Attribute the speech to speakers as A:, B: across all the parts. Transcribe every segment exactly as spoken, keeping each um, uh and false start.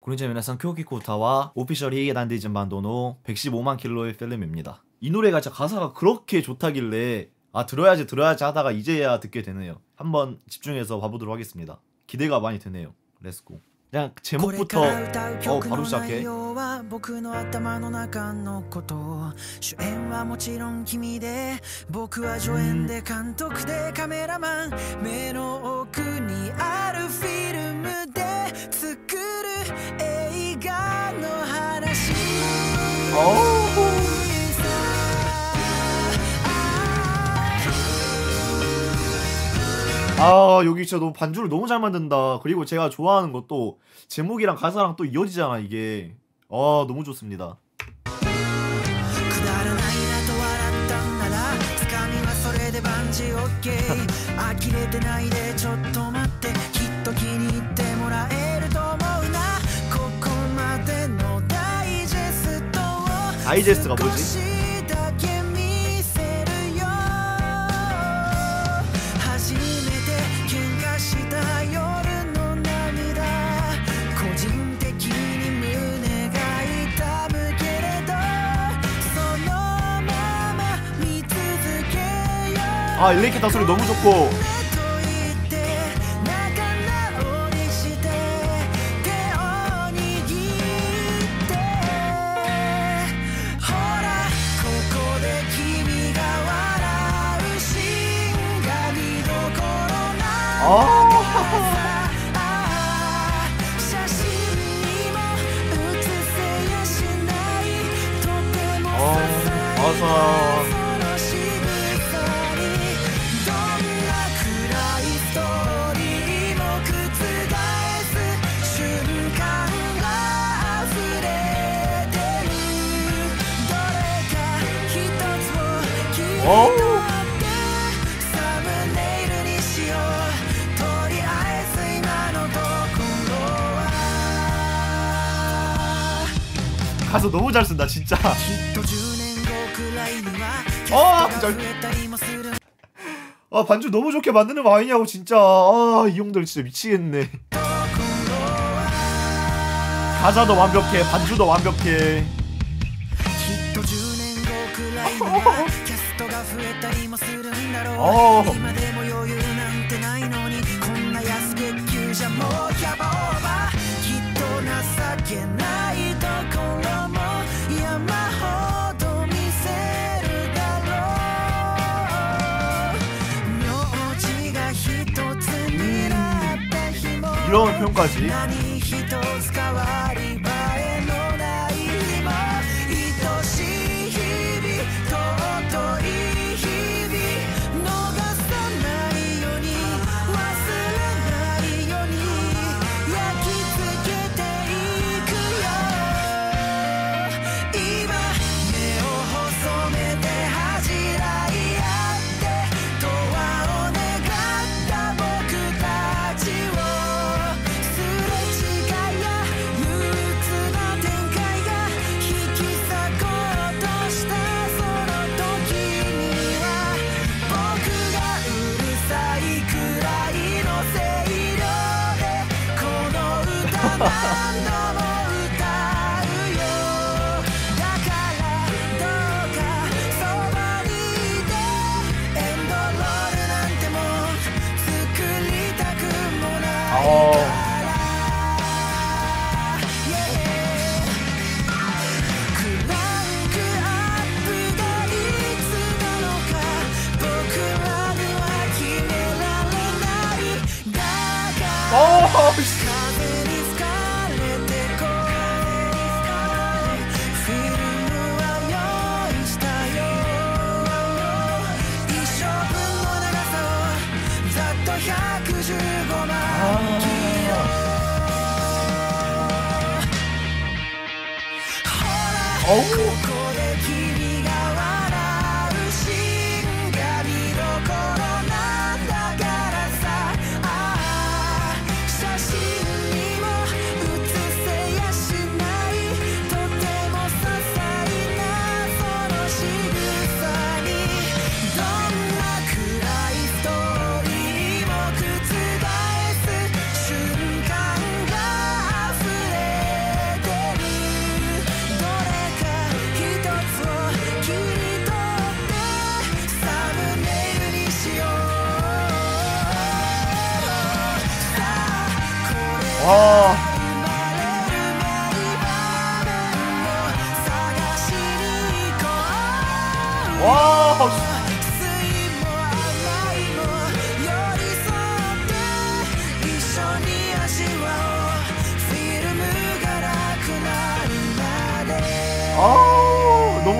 A: こんにちは皆さん、京기코타와 오피셜이 난데이즘 반도노 백십오만 킬로의 필름입니다. 이 노래가 진짜 가사가 그렇게 좋다길래 아 들어야지 들어야지 하다가 이제야 듣게 되네요. 한번 집중해서 봐보도록 하겠습니다. 기대가 많이 되네요. 렛츠고. 그냥 제목부터 어 바로 시작해. 아 여기 진짜 너무 반주를 너무 잘 만든다. 그리고 제가 좋아하는 것도 제목이랑 가사랑 또 이어지잖아 이게. 아 너무 좋습니다. 다이제스트가 뭐지? 아 일렉기타 소리 너무 좋고 아 맞아. 어? 가사 너무 잘 쓴다 진짜. 아, 잘... 아 반주 너무 좋게 만드는 거 아니냐고 진짜. 아 이 형들 진짜 미치겠네. 가사도 완벽해, 반주도 완벽해. 어. 이런 표현까지.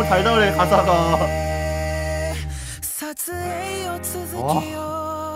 A: 달달해 가사가.
B: 와.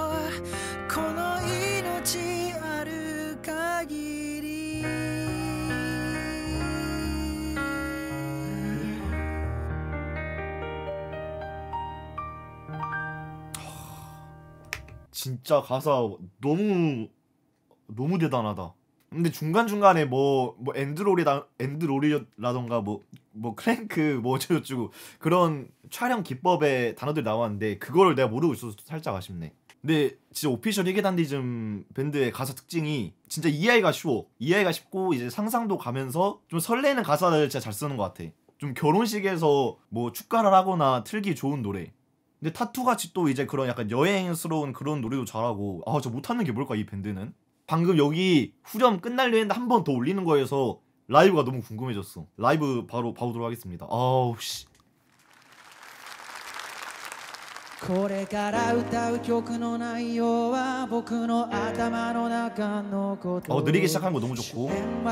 A: 진짜 가사 너무 너무 대단하다. 근데 중간중간에 뭐 뭐 엔드롤이다 엔드롤이라던가 뭐 뭐 크랭크 뭐 어쩌고저쩌고 그런 촬영 기법의 단어들이 나왔는데 그거를 내가 모르고 있어서 살짝 아쉽네. 근데 진짜 오피셜 히게단디즘 밴드의 가사 특징이 진짜 이해하기가 쉬워. 이해하기가 쉽고 이제 상상도 가면서 좀 설레는 가사를 진짜 잘 쓰는 것 같아. 좀 결혼식에서 뭐 축가를 하거나 틀기 좋은 노래. 근데 타투같이 또 이제 그런 약간 여행스러운 그런 노래도 잘하고. 아 저 못하는 게 뭘까 이 밴드는? 방금 여기 후렴 끝날려 했는데 한 번 더 올리는 거여서 라이브가 너무 궁금해졌어. 라이브 바로 봐보도록 하겠습니다. 아우 씨. 어 느리게 시작하는 거 너무 좋고.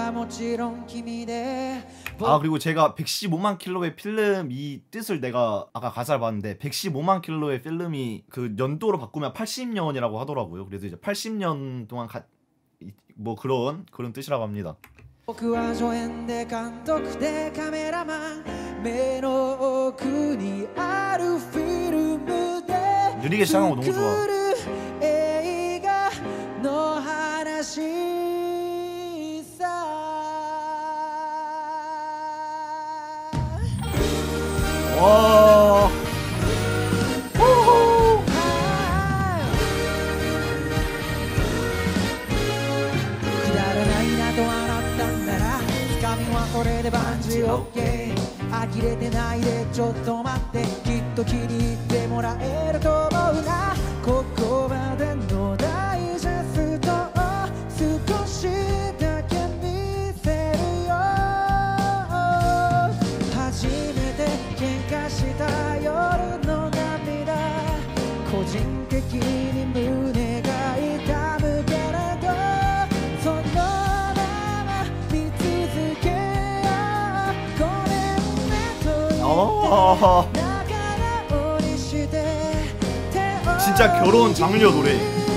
A: 아 그리고 제가 백십오만 킬로의 필름 이 뜻을 내가 아까 가사를 봤는데 백십오만 킬로의 필름이 그 연도로 바꾸면 팔십 년이라고 하더라고요. 그래서 이제 팔십 년 동안 가, 뭐 그런 그런 뜻이라고 합니다. 느리게 시작한 거 너무 좋아. 와. 어. 진짜 결혼 장려 노래.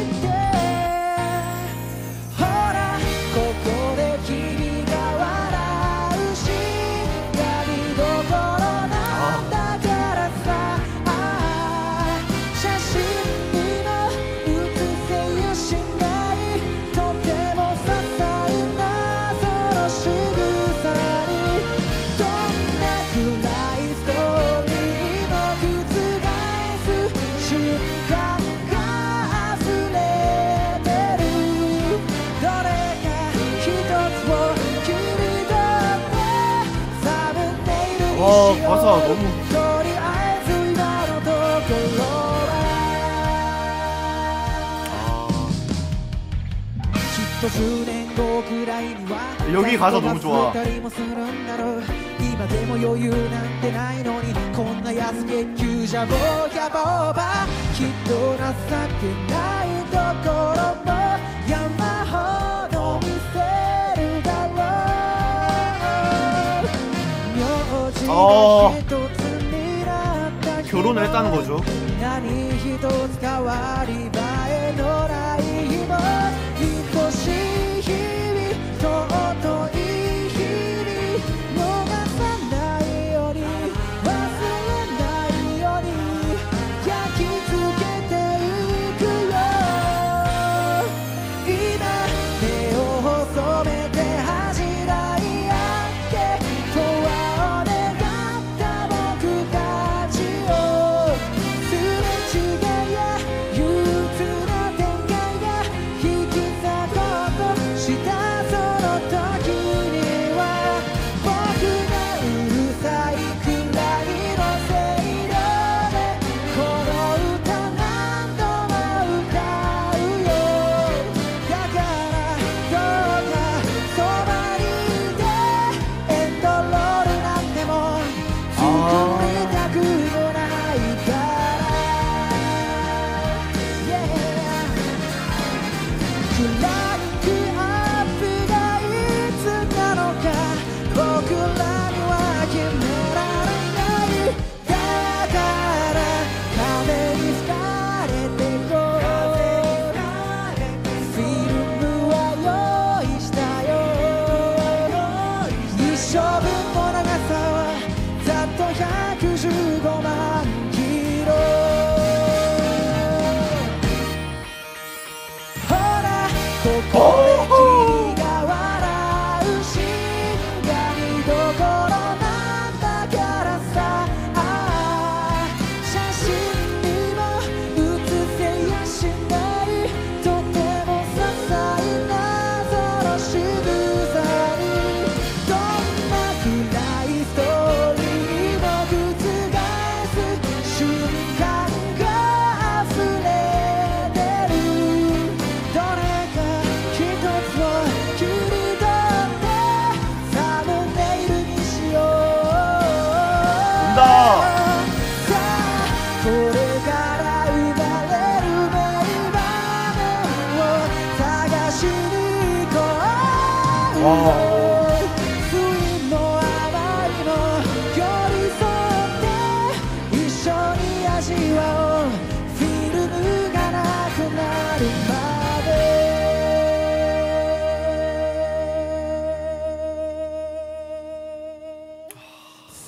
A: 와 가사 너무. 아. 여기 가사 너무 좋아. 어. 결혼을 했다는 거죠.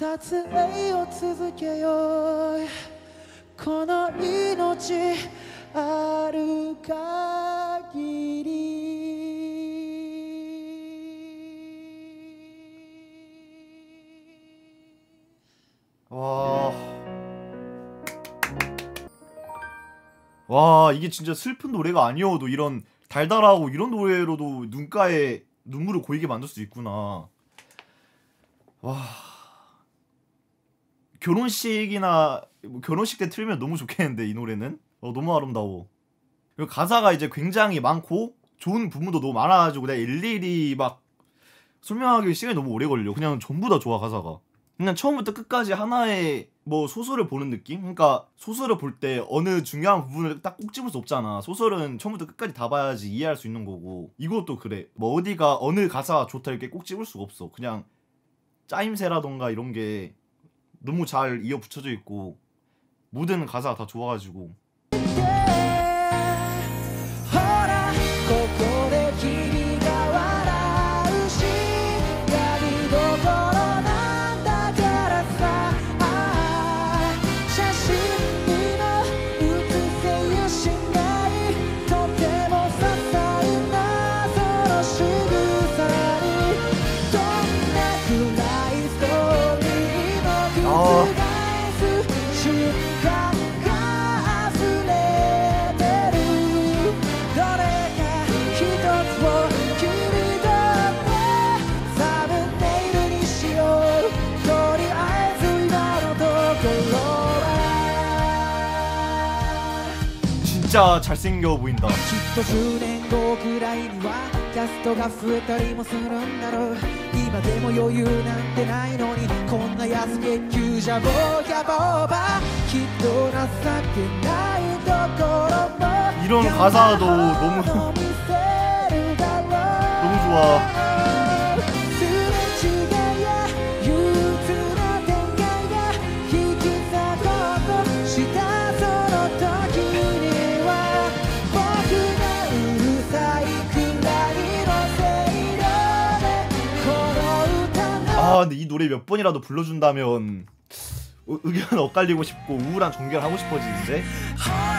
B: 撮影を続けようこの命ある限り
A: 와... 와 이게 진짜 슬픈 노래가 아니어도 이런 달달하고 이런 노래로도 눈가에 눈물을 고이게 만들 수 있구나. 와... 결혼식이나 뭐 결혼식 때 틀면 너무 좋겠는데 이 노래는? 어, 너무 아름다워. 그리고 가사가 이제 굉장히 많고 좋은 부분도 너무 많아가지고 내가 일일이 막 설명하기 시간이 너무 오래 걸려. 그냥 전부 다 좋아 가사가. 그냥 처음부터 끝까지 하나의 뭐 소설을 보는 느낌? 그러니까 소설을 볼 때 어느 중요한 부분을 딱 꼭 집을 수 없잖아. 소설은 처음부터 끝까지 다 봐야지 이해할 수 있는 거고 이것도 그래. 뭐 어디가 어느 가사가 좋다 이렇게 꼭 집을 수가 없어. 그냥 짜임새라던가 이런 게 너무 잘 이어 붙여져 있고 모든 가사가 다 좋아가지고 진짜 잘생겨 보인다.
B: きっとじゅうねんごくらいにはキャストが増えたりもするんだろう今でも余裕なんてないのにこんな安月給じゃボーキャボーバーきっと情けないところも
A: 이런 가사도 너무 너무 좋아. 아 근데 이 노래 몇 번이라도 불러준다면 의견 엇갈리고 싶고 우울한 종결하고 싶어지는데